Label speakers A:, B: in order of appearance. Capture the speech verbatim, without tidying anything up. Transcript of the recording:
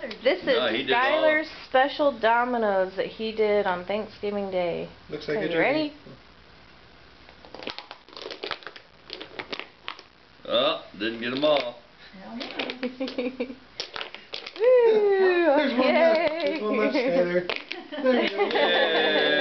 A: that, or
B: This is
C: No, he did all
B: Skylar's special dominoes that he did on Thanksgiving Day.
D: Looks like
B: Are
D: a
B: you
D: turkey.
B: ready?
C: Oh, didn't get them all.
A: Hell no.
B: Woo,
D: There's one left. There's one left,
B: okay.
D: Skylar. There you go.
C: Yay.